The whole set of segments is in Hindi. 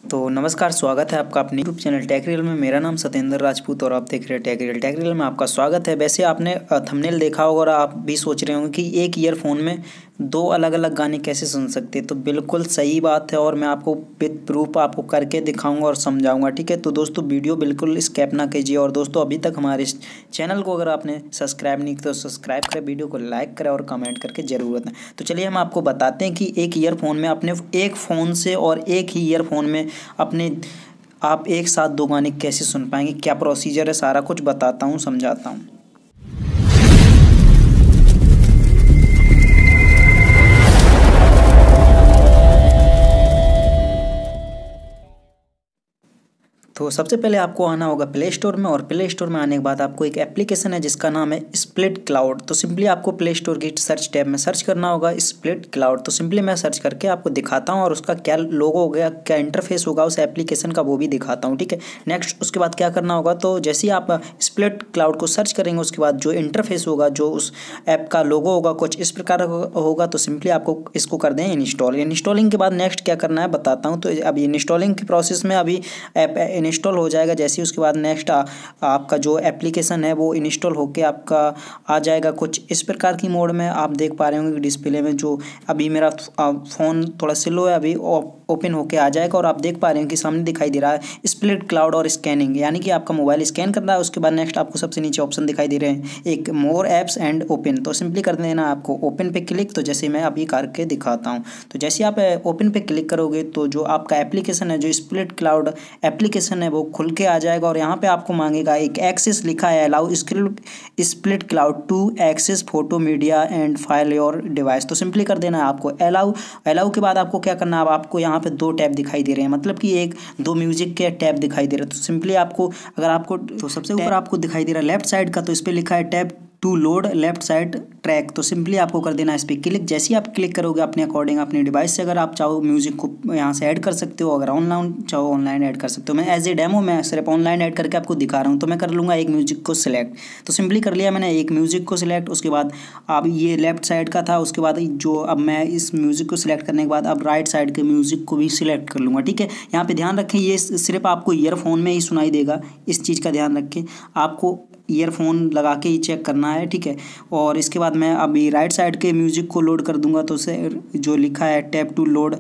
तो नमस्कार, स्वागत है आपका अपने यूट्यूब चैनल टेक रियल में। मेरा नाम सत्येंद्र राजपूत और आप देख रहे हैं टेक रियल। टेक रियल में आपका स्वागत है। वैसे आपने थंबनेल देखा होगा और आप भी सोच रहे होंगे कि एक ईयरफोन में दो अलग अलग गाने कैसे सुन सकते हैं। तो बिल्कुल सही बात है और मैं आपको विद प्रूफ आपको करके दिखाऊंगा और समझाऊंगा, ठीक है। तो दोस्तों वीडियो बिल्कुल स्किप ना कीजिए। और दोस्तों अभी तक हमारे इस चैनल को अगर आपने सब्सक्राइब नहीं किया तो सब्सक्राइब करें, वीडियो को लाइक करें और कमेंट करके ज़रूर बताएं। तो चलिए हम आपको बताते हैं कि एक ईयरफोन में अपने एक फ़ोन से और एक ही ईयरफोन में अपने आप एक साथ दो गाने कैसे सुन पाएंगे, क्या प्रोसीजर है, सारा कुछ बताता हूँ, समझाता हूँ। तो सबसे पहले आपको आना होगा प्ले स्टोर में और प्ले स्टोर में आने के बाद आपको एक एप्लीकेशन है जिसका नाम है स्प्लिट क्लाउड। तो सिंपली आपको प्ले स्टोर की सर्च टैब में सर्च करना होगा स्प्लिट क्लाउड। तो सिंपली मैं सर्च करके आपको दिखाता हूँ और उसका क्या लोगो हो गया, क्या इंटरफेस होगा उस एप्लीकेशन का, वो भी दिखाता हूँ, ठीक है। नेक्स्ट उसके बाद क्या करना होगा, तो जैसे ही आप स्प्लिट क्लाउड को सर्च करेंगे उसके बाद जो इंटरफेस होगा, जो उस ऐप का लोगो होगा कुछ इस प्रकार होगा। तो सिंपली आपको इसको कर दें इंस्टॉल। इंस्टॉलिंग के बाद नेक्स्ट क्या करना है बताता हूँ। तो अभी इंस्टॉलिंग की प्रोसेस में अभी ऐप इंस्टॉल हो जाएगा। जैसे ही उसके बाद नेक्स्ट आपका जो एप्लीकेशन है वो इंस्टॉल होके आपका आ जाएगा कुछ इस प्रकार की मोड में। आप देख पा रहे होंगे डिस्प्ले में जो अभी मेरा फ़ोन थोड़ा स्लो है, अभी ओपन होके आ जाएगा और आप देख पा रहे हैं कि सामने दिखाई दे रहा है स्प्लिट क्लाउड और स्कैनिंग, यानी कि आपका मोबाइल स्कैन कर रहा है। उसके बाद नेक्स्ट आपको सबसे नीचे ऑप्शन दिखाई दे रहे हैं एक मोर ऐप्स एंड ओपन। तो सिंपली कर देना आपको ओपन पे क्लिक। तो जैसे मैं अभी करके दिखाता हूँ, तो जैसे आप ओपन पे क्लिक करोगे तो जो आपका एप्लीकेशन है, जो स्प्लिट क्लाउड एप्लीकेशन है, वो खुल के आ जाएगा और यहाँ पे आपको मांगेगा एक एक्सेस लिखा है, allow split cloud to access photo media and file your device. तो सिंपली कर देना है आपको अलाउ के बाद आपको क्या करना है, आपको यहाँ पे दो टैब दिखाई दे रहे हैं, मतलब कि एक दो म्यूजिक के टैब दिखाई दे रहे हैं। तो सिंपली आपको अगर आपको तो सबसे ऊपर आपको दिखाई दे रहा है लेफ्ट साइड का, तो इस पर लिखा है tab to load left side track. तो सिंपली आपको कर देना है इस पर क्लिक। जैसे ही आप क्लिक करोगे अपने अकॉर्डिंग अपने डिवाइस से अगर आप चाहो म्यूजिक को यहाँ से ऐड कर सकते हो, अगर ऑनलाइन चाहो ऑनलाइन ऐड कर सकते हो। मैं एज ए डेमो मैं सिर्फ ऑनलाइन ऐड करके आपको दिखा रहा हूँ। तो मैं कर लूँगा एक म्यूजिक को सिलेक्ट। तो सिंपली कर लिया मैंने एक म्यूजिक को सिलेक्ट। उसके बाद अब ये लेफ्ट साइड का था, उसके बाद जो अब मैं इस म्यूजिक को सिलेक्ट करने के बाद अब राइट साइड के म्यूजिक को भी सिलेक्ट कर लूँगा, ठीक है। यहाँ पे ध्यान रखें ये सिर्फ आपको ईयरफोन में ही सुनाई देगा, इस चीज़ का ध्यान रखें। आपको ईयरफोन लगा के ही चेक करना है, ठीक है। और इसके बाद मैं अभी राइट साइड के म्यूज़िक को लोड कर दूंगा। तो उसे जो लिखा है tap to load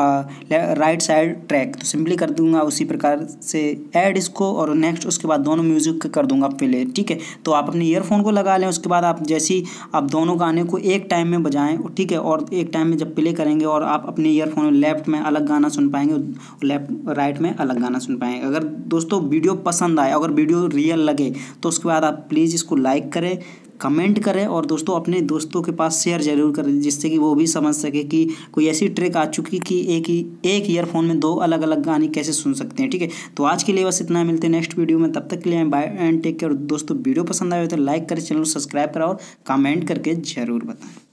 right side track, तो सिंपली कर दूंगा उसी प्रकार से ऐड इसको और नेक्स्ट उसके बाद दोनों म्यूज़िक कर दूंगा प्ले, ठीक है। तो आप अपने ईयरफोन को लगा लें। उसके बाद आप जैसे ही आप दोनों गाने को एक टाइम में बजाएं, ठीक है, और एक टाइम में जब प्ले करेंगे और आप अपने ईयरफोन में लेफ्ट में अलग गाना सुन पाएंगे, लेफ्ट राइट में अलग गाना सुन पाएंगे। अगर दोस्तों वीडियो पसंद आए, अगर वीडियो रियल लगे तो उसके बाद आप प्लीज़ इसको लाइक करें, कमेंट करें और दोस्तों अपने दोस्तों के पास शेयर जरूर करें, जिससे कि वो भी समझ सके कि कोई ऐसी ट्रिक आ चुकी कि एक ईयरफोन में दो अलग अलग गाने कैसे सुन सकते हैं, ठीक है। तो आज के लिए बस इतना, मिलते हैं नेक्स्ट वीडियो में। तब तक के लिए बाय एंड टेक केयर। दोस्तों वीडियो पसंद आए तो लाइक करें, चैनल को सब्सक्राइब करें और कमेंट करके जरूर बताएं।